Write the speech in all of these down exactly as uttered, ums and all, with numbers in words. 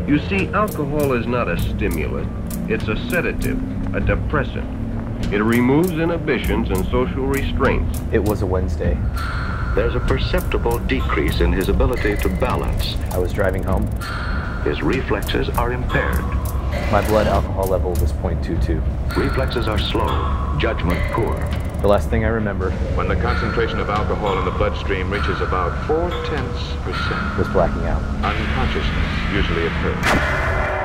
You see, alcohol is not a stimulant. It's a sedative, a depressant. It removes inhibitions and social restraints. It was a Wednesday. There's a perceptible decrease in his ability to balance. I was driving home. His reflexes are impaired. My blood alcohol level was point two two. Reflexes are slow, judgment poor. The last thing I remember, when the concentration of alcohol in the bloodstream reaches about four tenths percent, was blacking out. Unconsciousness usually occurs.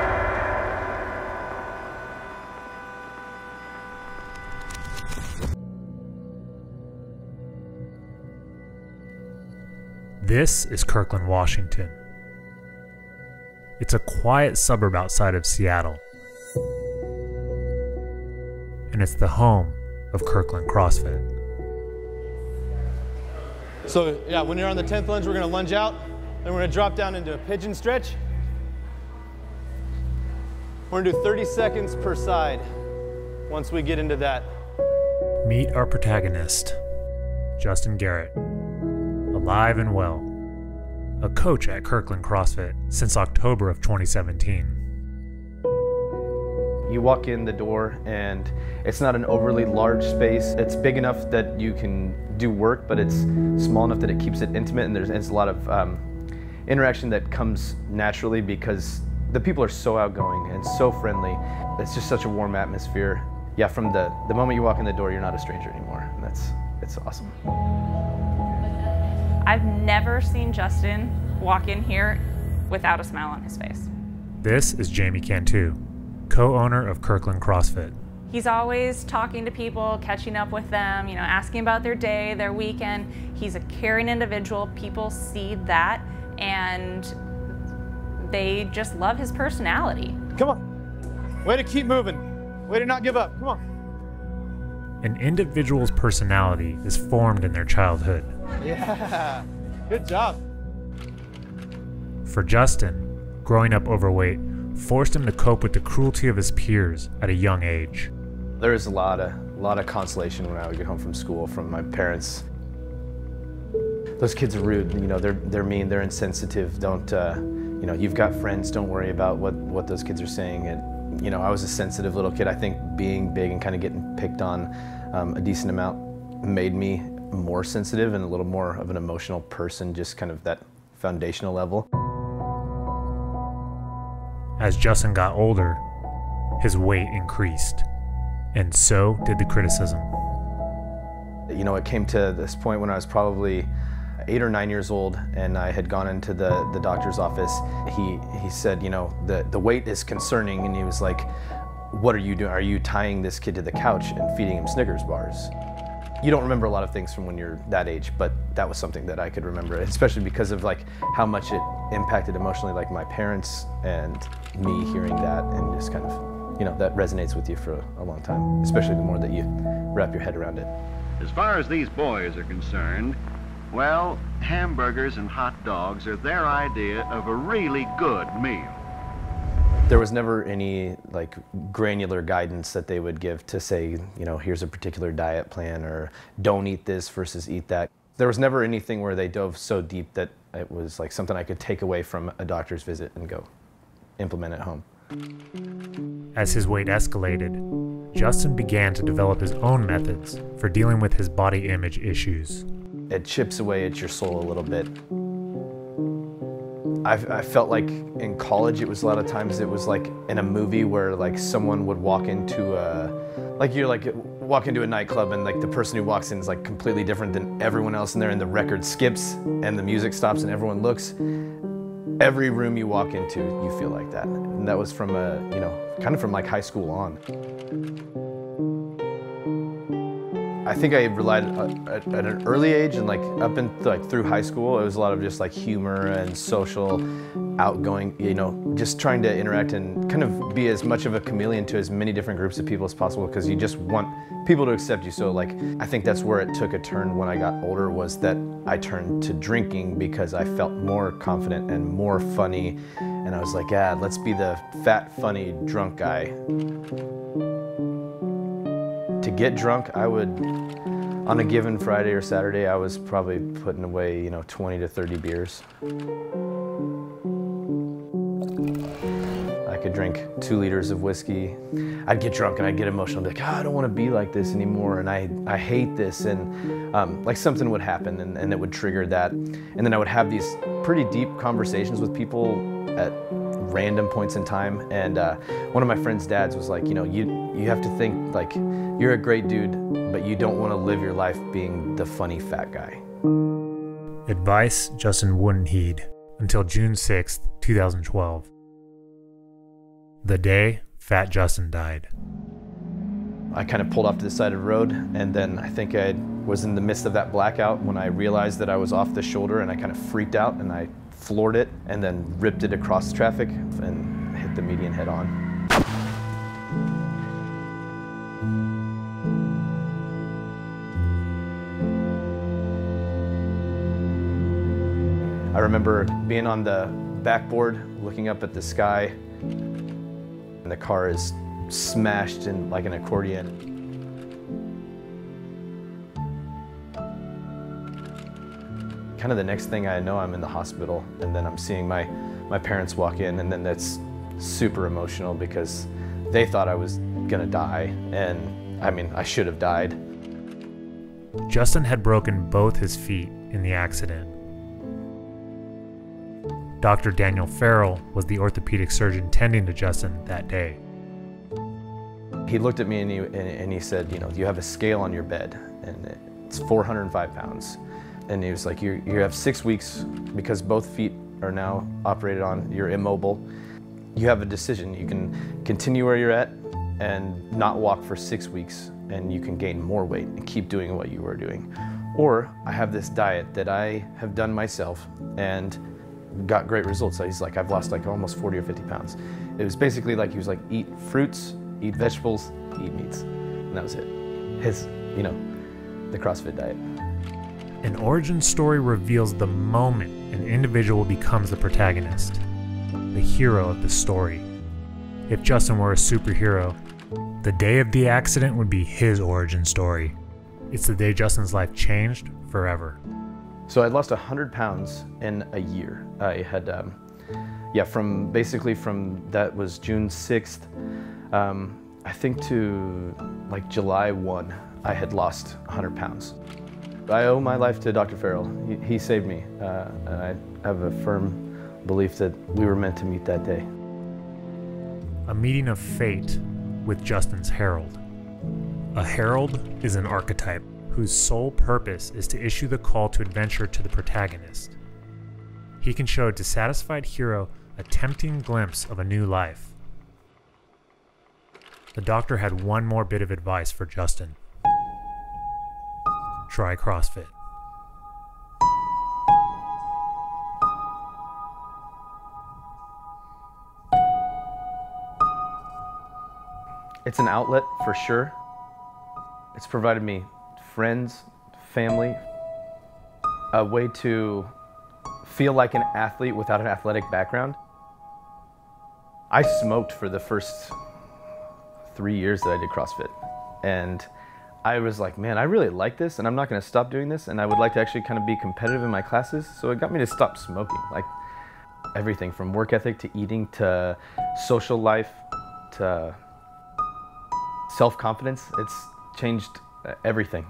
This is Kirkland, Washington. It's a quiet suburb outside of Seattle. And it's the home of Kirkland CrossFit. So yeah, when you're on the tenth lunge, we're gonna lunge out, then we're gonna drop down into a pigeon stretch. We're gonna do thirty seconds per side once we get into that. Meet our protagonist, Justin Gehrt. Alive and well, a coach at Kirkland CrossFit since October of twenty seventeen. You walk in the door and it's not an overly large space. It's big enough that you can do work, but it's small enough that it keeps it intimate, and there's, it's a lot of um, interaction that comes naturally because the people are so outgoing and so friendly. It's just such a warm atmosphere. Yeah, from the, the moment you walk in the door, you're not a stranger anymore, and that's, it's awesome. I've never seen Justin walk in here without a smile on his face. This is Jamie Cantu, co-owner of Kirkland CrossFit. He's always talking to people, catching up with them, you know, asking about their day, their weekend. He's a caring individual. People see that and they just love his personality. Come on, way to keep moving. Way to not give up, come on. An individual's personality is formed in their childhood. Yeah, good job. For Justin, growing up overweight forced him to cope with the cruelty of his peers at a young age. There was a lot of, a lot of consolation when I would get home from school from my parents. Those kids are rude, you know, they're, they're mean, they're insensitive, don't, uh, you know, you've got friends, don't worry about what, what those kids are saying. And, you know, I was a sensitive little kid. I think being big and kind of getting picked on um, a decent amount made me more sensitive and a little more of an emotional person, just kind of that foundational level. As Justin got older, his weight increased, and so did the criticism. You know, it came to this point when I was probably eight or nine years old, and I had gone into the, the doctor's office. He, he said, you know, the, the weight is concerning, and he was like, what are you doing? Are you tying this kid to the couch and feeding him Snickers bars? You don't remember a lot of things from when you're that age, but that was something that I could remember, especially because of like how much it impacted emotionally, like my parents and me hearing that, and just kind of, you know, that resonates with you for a long time, especially the more that you wrap your head around it. As far as these boys are concerned, well, hamburgers and hot dogs are their idea of a really good meal. There was never any like granular guidance that they would give to say, you know, here's a particular diet plan, or don't eat this versus eat that. There was never anything where they dove so deep that it was like something I could take away from a doctor's visit and go implement at home. As his weight escalated, Justin began to develop his own methods for dealing with his body image issues. It chips away at your soul a little bit. I, I felt like in college, it was a lot of times it was like in a movie where like someone would walk into a, like you're like walk into a nightclub and like the person who walks in is like completely different than everyone else in there, and the record skips and the music stops and everyone looks. Every room you walk into, you feel like that. And that was from a, you know, kind of from like high school on. I think I relied at, at an early age and like up and like through high school, it was a lot of just like humor and social, outgoing, you know, just trying to interact and kind of be as much of a chameleon to as many different groups of people as possible, because you just want people to accept you. So like, I think that's where it took a turn when I got older, was that I turned to drinking because I felt more confident and more funny. And I was like, yeah, let's be the fat, funny, drunk guy. To get drunk, I would, on a given Friday or Saturday, I was probably putting away, you know, twenty to thirty beers. could drink two liters of whiskey. I'd get drunk and I'd get emotional, I'd be like, oh, I don't want to be like this anymore, and I, I hate this, and um, like something would happen and, and it would trigger that. And then I would have these pretty deep conversations with people at random points in time, and uh, one of my friend's dads was like, you know, you, you have to think like, you're a great dude, but you don't want to live your life being the funny fat guy. Advice Justin wouldn't heed until June sixth, two thousand twelve. The day Fat Justin died. I kind of pulled off to the side of the road, and then I think I was in the midst of that blackout when I realized that I was off the shoulder, and I kind of freaked out and I floored it and then ripped it across traffic and hit the median head on. I remember being on the backboard, looking up at the sky, and the car is smashed in like an accordion. Kind of the next thing I know, I'm in the hospital, and then I'm seeing my, my parents walk in, and then that's super emotional because they thought I was gonna die, and I mean, I should have died. Justin had broken both his feet in the accident. Doctor Daniel Farrell was the orthopedic surgeon tending to Justin that day. He looked at me and he, and he said, you know, you have a scale on your bed, and it's four hundred five pounds. And he was like, you you have six weeks because both feet are now operated on, you're immobile. You have a decision. You can continue where you're at and not walk for six weeks, and you can gain more weight and keep doing what you were doing. Or I have this diet that I have done myself and got great results. So he's like, I've lost like almost forty or fifty pounds. It was basically like, he was like, eat fruits, eat vegetables, eat meats. And that was it. His, you know, the CrossFit diet. An origin story reveals the moment an individual becomes the protagonist, the hero of the story. If Justin were a superhero, the day of the accident would be his origin story. It's the day Justin's life changed forever. So I'd lost one hundred pounds in a year. I had, um, yeah, from basically from, that was June sixth, um, I think to like July first, I had lost one hundred pounds. I owe my life to Doctor Farrell. He, he saved me. Uh, and I have a firm belief that we were meant to meet that day. A meeting of fate with Justin's herald. A herald is an archetype whose sole purpose is to issue the call to adventure to the protagonist. He can show a dissatisfied hero a tempting glimpse of a new life. The doctor had one more bit of advice for Justin. Try CrossFit. It's an outlet for sure. It's provided me friends, family, a way to feel like an athlete without an athletic background. I smoked for the first three years that I did CrossFit, and I was like, man, I really like this, and I'm not going to stop doing this, and I would like to actually kind of be competitive in my classes, so it got me to stop smoking. Like everything from work ethic to eating to social life to self-confidence. It's changed everything.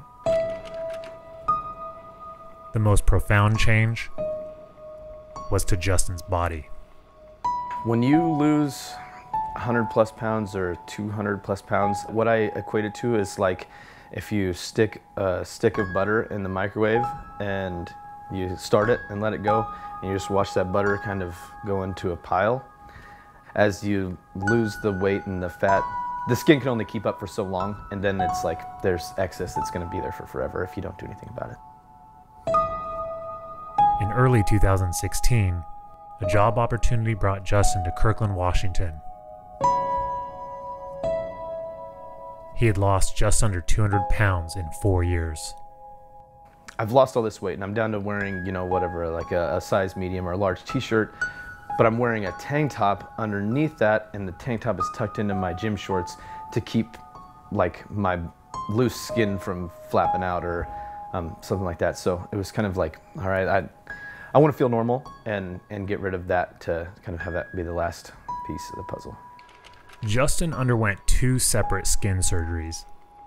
The most profound change was to Justin's body. When you lose one hundred plus pounds or two hundred plus pounds, what I equate it to is like if you stick a stick of butter in the microwave and you start it and let it go, and you just watch that butter kind of go into a pile. As you lose the weight and the fat, the skin can only keep up for so long, and then it's like there's excess that's going to be there for forever if you don't do anything about it. In early two thousand sixteen, a job opportunity brought Justin to Kirkland, Washington. He had lost just under two hundred pounds in four years. I've lost all this weight, and I'm down to wearing, you know, whatever, like a, a size medium or a large t-shirt, but I'm wearing a tank top underneath that, and the tank top is tucked into my gym shorts to keep like my loose skin from flapping out or um, something like that. So it was kind of like, all right, I, I want to feel normal and, and get rid of that to kind of have that be the last piece of the puzzle. Justin underwent two separate skin surgeries.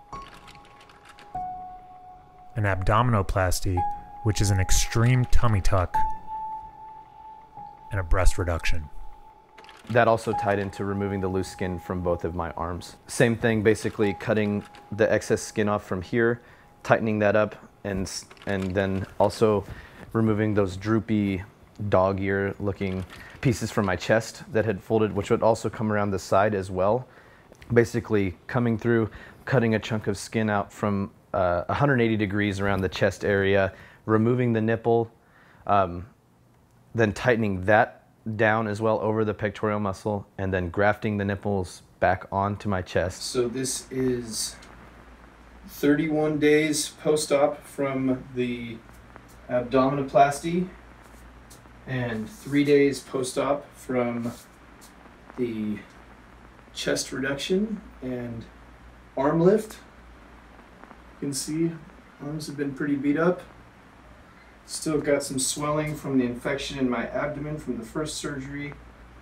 An abdominoplasty, which is an extreme tummy tuck, and a breast reduction. That also tied into removing the loose skin from both of my arms. Same thing, basically cutting the excess skin off from here, tightening that up, and, and then also removing those droopy dog ear looking pieces from my chest that had folded, which would also come around the side as well. Basically coming through, cutting a chunk of skin out from uh, one hundred eighty degrees around the chest area, removing the nipple, um, then tightening that down as well over the pectoral muscle, and then grafting the nipples back onto my chest. So this is thirty-one days post-op from the abdominoplasty and three days post-op from the chest reduction and arm lift. You can see arms have been pretty beat up. Still got some swelling from the infection in my abdomen from the first surgery.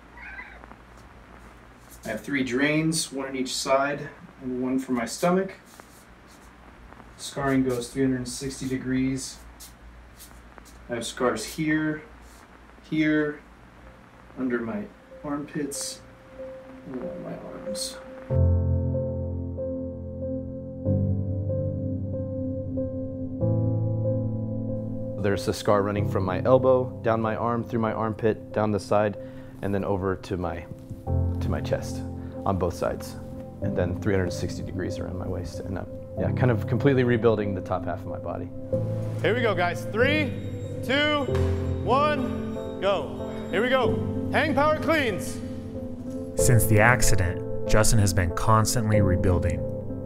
I have three drains, one on each side and one for my stomach. Scarring goes three hundred sixty degrees. I have scars here, here, under my armpits, and on my arms. There's a scar running from my elbow, down my arm, through my armpit, down the side, and then over to my, to my chest on both sides. And then three hundred sixty degrees around my waist. And uh, yeah, kind of completely rebuilding the top half of my body. Here we go, guys. Three, two, one, go. Here we go. Hang power cleans. Since the accident, Justin has been constantly rebuilding.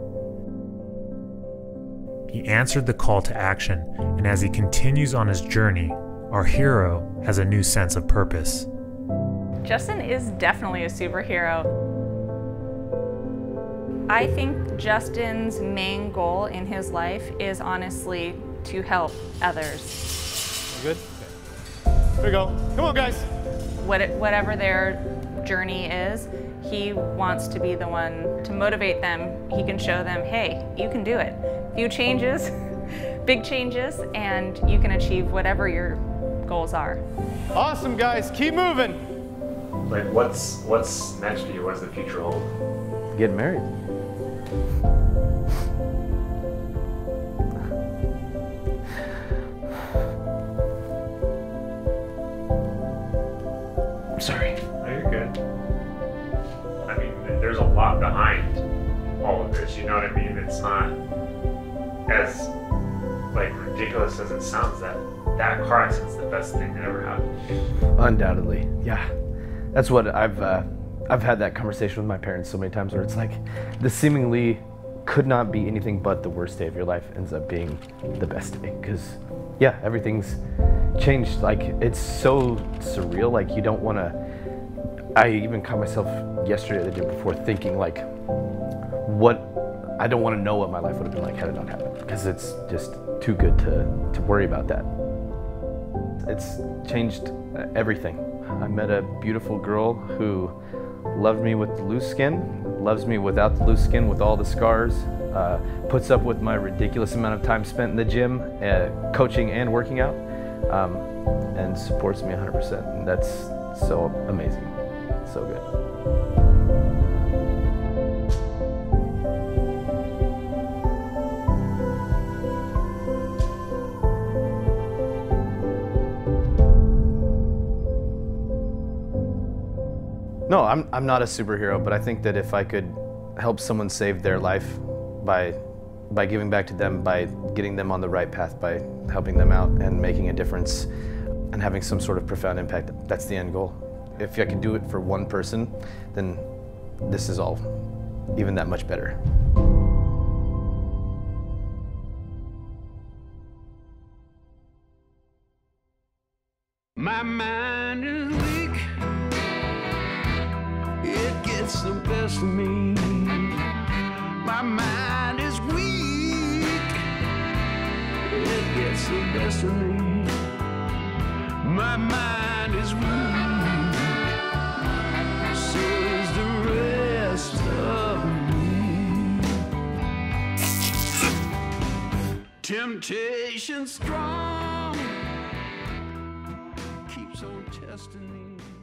He answered the call to action, and as he continues on his journey, our hero has a new sense of purpose. Justin is definitely a superhero. I think Justin's main goal in his life is honestly to help others. Good? Okay. Here we go. Come on, guys. What it, whatever their journey is, he wants to be the one to motivate them. He can show them, hey, you can do it. Few changes, big changes, and you can achieve whatever your goals are. Awesome, guys. Keep moving. Like, what's what's next for you? What does the future hold? Getting married. I'm sorry. No, you're good. I mean, there's a lot behind all of this, you know what I mean? It's not as like ridiculous as it sounds. That that car accident's the best thing that ever happened. Undoubtedly, yeah. That's what I've uh, I've had that conversation with my parents so many times where it's like the seemingly could not be anything but the worst day of your life ends up being the best day, because yeah, everything's changed. Like, it's so surreal. Like, you don't want to. I even caught myself yesterday, the day before, thinking like, what. I don't want to know what my life would have been like had it not happened, because it's just too good to, to worry about that. It's changed everything. I met a beautiful girl who loved me with the loose skin, loves me without the loose skin, with all the scars, uh, puts up with my ridiculous amount of time spent in the gym, uh, coaching and working out, um, and supports me one hundred percent. And that's so amazing, so good. No, I'm, I'm not a superhero, but I think that if I could help someone save their life by, by giving back to them, by getting them on the right path, by helping them out and making a difference and having some sort of profound impact, that's the end goal. If I can do it for one person, then this is all even that much better. My mind is weak. It gets the best of me. My mind is weak. It gets the best of me. My mind is weak. So Temptation strong keeps on testing me.